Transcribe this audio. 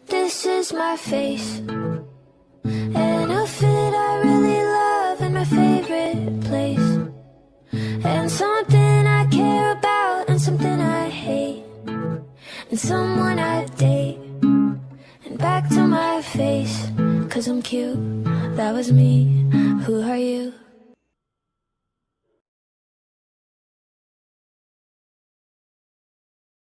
This is my face, an outfit I really love in my favorite place, and something I care about and something I hate, and someone I date. And back to my face, 'cause I'm cute, that was me. Who are you?